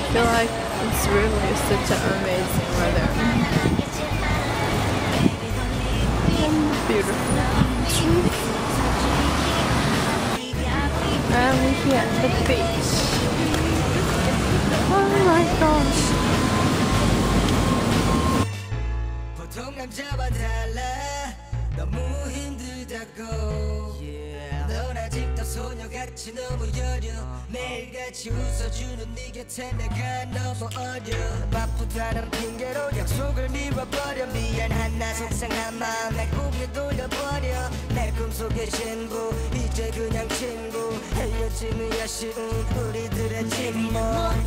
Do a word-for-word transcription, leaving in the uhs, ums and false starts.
feel like it's really such an amazing weather. Beautiful. And we're here at the beach. Oh my gosh. 넌 아직도 소녀같이 너무 여려 매일같이 웃어주는 네 곁에 내가 너무 어려 바쁘다는 핑계로 약속을 미뤄버려 미안한 나 속상한 마음 날 꿈에 돌려버려 내 꿈속의 신부 이제 그냥 친구 헤어짐이 아쉬운 우리들의 침묵